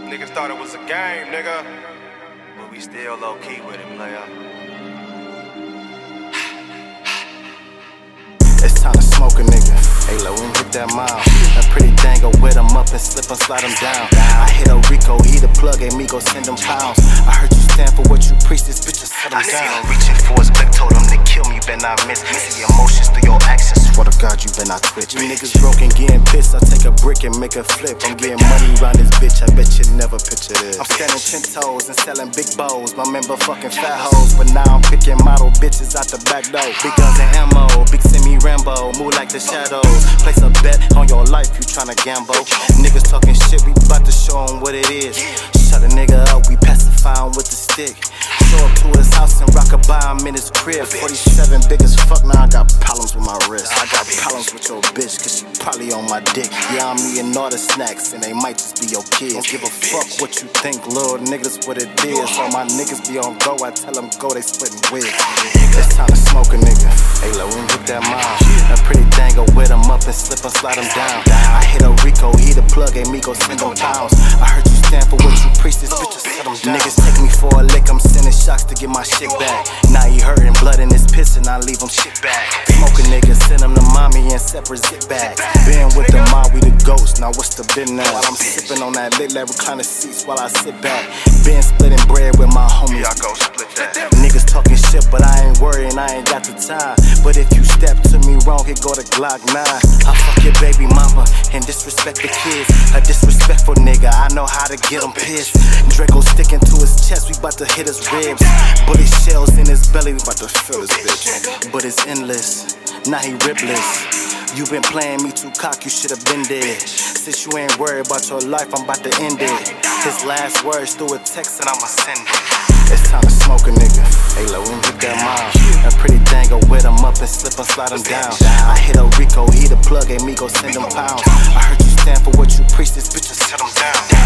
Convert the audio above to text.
Niggas thought it was a game, nigga. But we still low-key with it, player. It's time to smoke a nigga. Hey, low, we hit that mile. That pretty thing go with him up and slip and slide him down. I hit a Rico, he the plug, and me go send him pounds. I heard you stand for what you preach, this bitch just set him down. Reaching for his clip, told him to kill me, better not miss. See emotions through your actions. Swear to God, you better not twitch. You niggas broken, getting pissed. I take a brick and make a flip. I'm getting money around this bitch, I bet you never picture this. I'm standing 10 toes and selling big bows. My member fucking fat hoes, but now I'm picking model bitches out the back door. Big guns and ammo, big semi Rambo, move like the shadows. Place a bet on your life, you tryna gamble. Niggas talking shit, we bout to show them what it is. Shut a nigga up, we pacify him with the stick. Show up to his house and rock a by him in his crib. 47 big as fuck, now I got problems with my wrist. I got problems with your bitch, cause she probably on my dick. Yeah, I'm eating all the snacks, and they might just be your kids. Don't give a fuck what you think, little niggas, what it is. All my niggas be on go, I tell them go, they splitting wigs. It's time to smoke a nigga. Hey, low, we hit that mile. That pretty thing go with him up and slip and slide him down. I hit a Rico, he the plug, and me go send him pounds. I heard you stand for what you preach, this bitch just set him down. Niggas take me for a lick, I'm sending shots to get my shit back. Now he hurting, blood in his piss, and I leave him shit back. Smoke a nigga, send him to mommy and separate zip bags. Been with the mob, we the ghost, now what's the business? While I'm sipping on that lit level recliner seats while I sit back. Been splitting bread with my homies. Y'all go split that. Niggas talking shit, but I ain't worried, I ain't got the time. But if you step to me wrong, it go to Glock 9. I fuck your baby mama and disrespect the kids. A disrespectful nigga, I know how to get him pissed. Draco sticking to his chest, we bout to hit his ribs. Bullet shells in his belly, we bout to fill his bitch. But it's endless, now he ribless. You been playing me too cock, you should've been dead. Since you ain't worried about your life, I'm about to end it. His last words through a text and I'ma send it. It's time to smoke a nigga. Hey, low, we hit that mile. That pretty thing go with him up and slip and slide him down. I hit a Rico, he the plug, and me go send him pounds. I heard you stand for what you preach, this bitch just set him down.